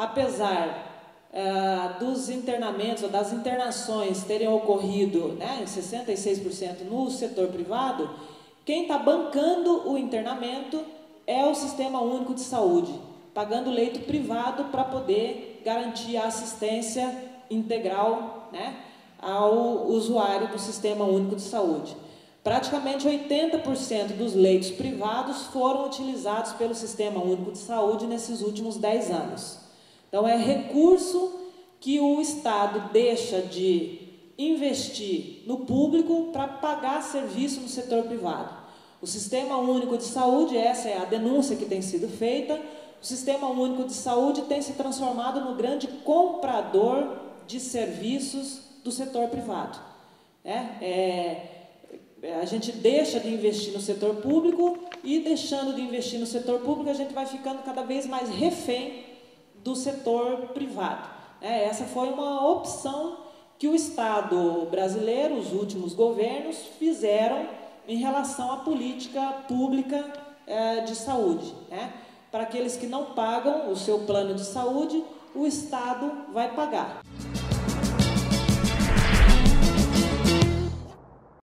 apesar dos internamentos ou das internações terem ocorrido, né, em 66% no setor privado, quem está bancando o internamento é o Sistema Único de Saúde, pagando leito privado para poder garantir a assistência integral, né, ao usuário do Sistema Único de Saúde. Praticamente 80% dos leitos privados foram utilizados pelo Sistema Único de Saúde nesses últimos 10 anos. Então, é recurso que o Estado deixa de investir no público para pagar serviço no setor privado. O Sistema Único de Saúde, essa é a denúncia que tem sido feita, o Sistema Único de Saúde tem se transformado no grande comprador de serviços do setor privado. A gente deixa de investir no setor público e, deixando de investir no setor público, a gente vai ficando cada vez mais refém do setor privado. Essa foi uma opção que o Estado brasileiro, os últimos governos, fizeram em relação à política pública de saúde. Para aqueles que não pagam o seu plano de saúde, o Estado vai pagar.